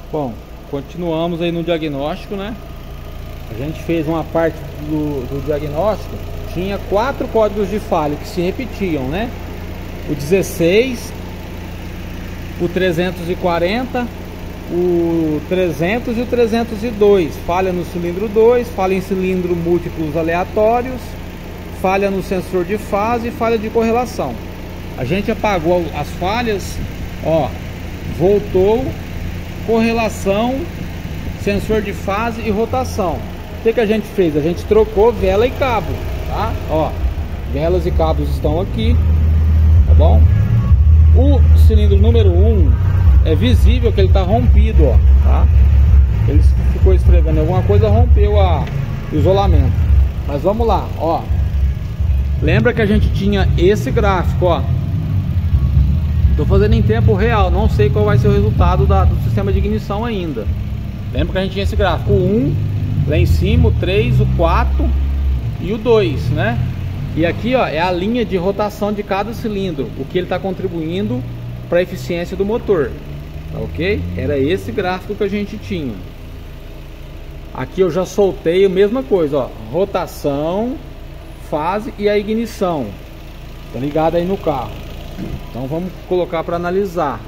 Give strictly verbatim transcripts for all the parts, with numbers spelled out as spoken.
Bom, continuamos aí no diagnóstico, né? A gente fez uma parte do, do diagnóstico. Tinha quatro códigos de falha que se repetiam, né? O dezesseis, o trezentos e quarenta, o trezentos e o trezentos e dois. Falha no cilindro dois, falha em cilindro múltiplos aleatórios, falha no sensor de fase e falha de correlação. A gente apagou as falhas, ó, voltou, correlação, sensor de fase e rotação. O que que a gente fez? A gente trocou vela e cabo, tá? Ó, velas e cabos estão aqui, tá bom? O cilindro número um é visível que ele tá rompido, ó, tá? Ele ficou esfregando alguma coisa, rompeu a, o isolamento. Mas vamos lá, ó. Lembra que a gente tinha esse gráfico, ó. Tô fazendo em tempo real, não sei qual vai ser o resultado da, do sistema de ignição ainda. Lembra que a gente tinha esse gráfico, o um, lá em cima, o três, o quatro e o dois, né? E aqui, ó, é a linha de rotação de cada cilindro, o que ele está contribuindo para a eficiência do motor, tá ok? Era esse gráfico que a gente tinha. Aqui eu já soltei a mesma coisa, ó, rotação, fase e a ignição, tá ligado aí no carro. Então vamos colocar para analisar,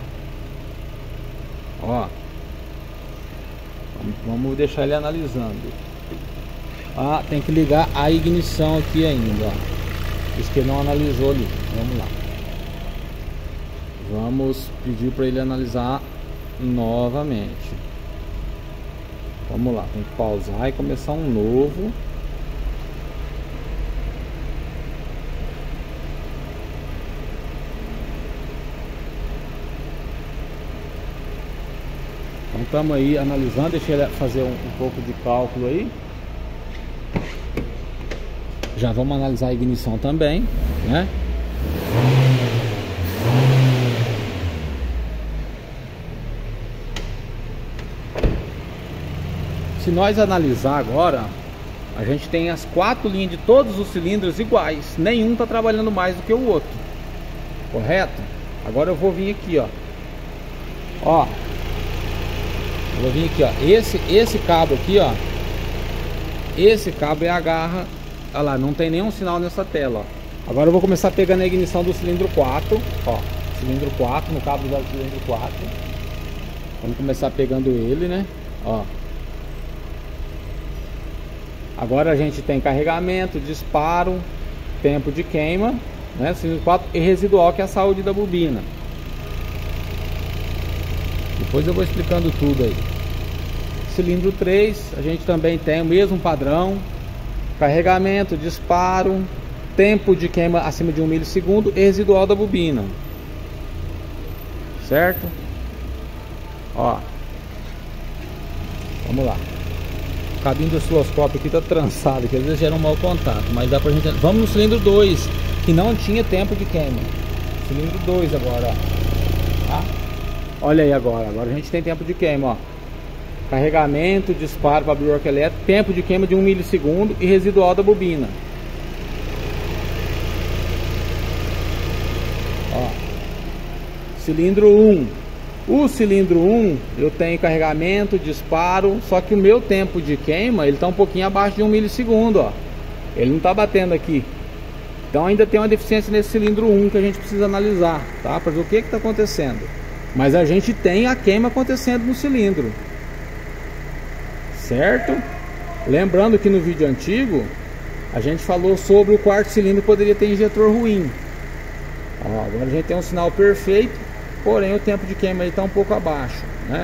ó. Vamos deixar ele analisando. Ah, tem que ligar a ignição aqui ainda, ó. Isso que ele não analisou ali. Vamos lá. Vamos pedir para ele analisar novamente. Vamos lá, tem que pausar e começar um novo. Então estamos aí analisando, deixa ele fazer um, um pouco de cálculo aí. Já vamos analisar a ignição também, né? Se nós analisar agora, a gente tem as quatro linhas de todos os cilindros iguais. Nenhum está trabalhando mais do que o outro, correto? Agora eu vou vir aqui, ó. Ó. Eu vou vir aqui, ó. Esse, esse cabo aqui, ó. Esse cabo é a garra. Olha lá, não tem nenhum sinal nessa tela, ó. Agora eu vou começar pegando a ignição do cilindro quatro, ó. Cilindro quatro, no cabo do cilindro quatro. Vamos começar pegando ele, né? Ó. Agora a gente tem carregamento, disparo, tempo de queima, né? Cilindro quatro e residual, que é a saúde da bobina. Depois eu vou explicando tudo aí. Cilindro três, a gente também tem o mesmo padrão. Carregamento, disparo, tempo de queima acima de um milissegundo e residual da bobina. Certo? Ó. Vamos lá. O cabinho do osciloscópio aqui tá trançado, que às vezes gera um mau contato, mas dá pra gente... Vamos no cilindro dois, que não tinha tempo de queima. Cilindro dois agora, ó. Tá? Olha aí agora, agora a gente tem tempo de queima, ó. Carregamento, disparo para abrir o arco elétrico, tempo de queima de um milissegundo e residual da bobina. Ó. Cilindro um. O cilindro um, eu tenho carregamento, disparo, só que o meu tempo de queima, ele está um pouquinho abaixo de um milissegundo, ó. Ele não está batendo aqui. Então ainda tem uma deficiência nesse cilindro um que a gente precisa analisar, tá? Para ver o que está acontecendo. Mas a gente tem a queima acontecendo no cilindro, certo? Lembrando que no vídeo antigo a gente falou sobre o quarto cilindro que poderia ter injetor ruim. Ó, agora a gente tem um sinal perfeito, porém o tempo de queima está um pouco abaixo, né?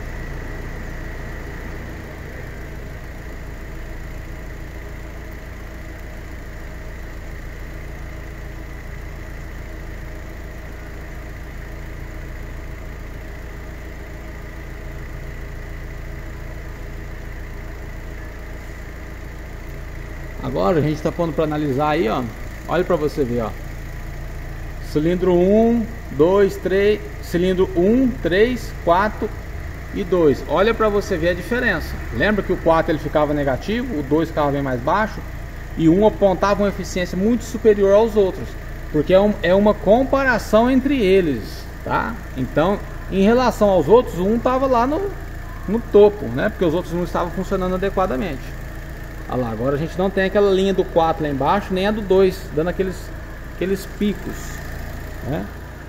Agora a gente está pondo para analisar aí, ó. Olha para você ver, ó. Cilindro um, dois, três, cilindro um, três, quatro e dois. Olha para você ver a diferença. Lembra que o quatro ele ficava negativo, o dois ficava bem mais baixo e um apontava uma eficiência muito superior aos outros, porque é, um, é uma comparação entre eles, tá? Então, em relação aos outros, um tava lá no, no topo, né? Porque os outros não estavam funcionando adequadamente. Olha lá, agora a gente não tem aquela linha do quatro lá embaixo, nem a do dois, dando aqueles, aqueles picos, né?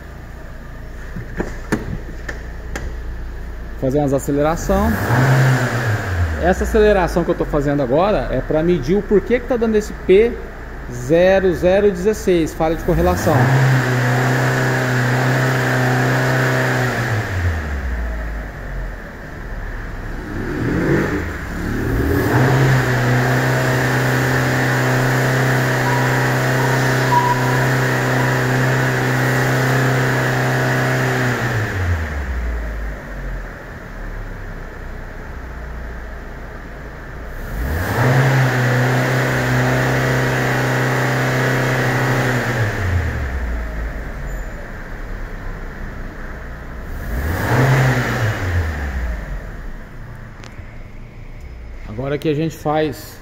Fazer umas aceleração. Essa aceleração que eu estou fazendo agora é para medir o porquê que está dando esse P zero zero dezesseis, falha de correlação. Agora que a gente faz,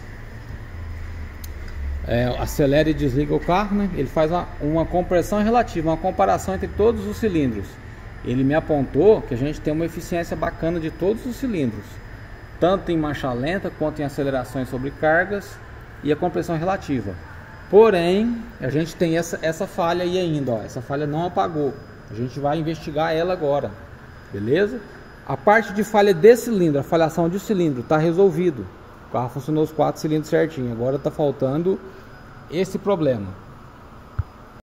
é, acelera e desliga o carro, né? Ele faz uma, uma compressão relativa, uma comparação entre todos os cilindros. Ele me apontou que a gente tem uma eficiência bacana de todos os cilindros, tanto em marcha lenta quanto em acelerações sobre cargas e a compressão relativa. Porém, a gente tem essa, essa falha aí ainda, ó. Essa falha não apagou. A gente vai investigar ela agora, beleza? A parte de falha de cilindro, a falhação de cilindro, está resolvido. O carro funcionou os quatro cilindros certinho. Agora está faltando esse problema.